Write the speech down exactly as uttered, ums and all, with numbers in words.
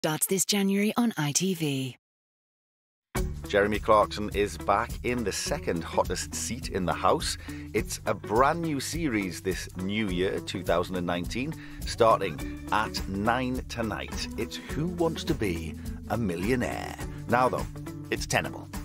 Starts this January on I T V. Jeremy Clarkson is back in the second hottest seat in the House. It's a brand new series this new year, two thousand nineteen, starting at nine tonight. It's Who Wants to Be a Millionaire? Now though, it's Tenable.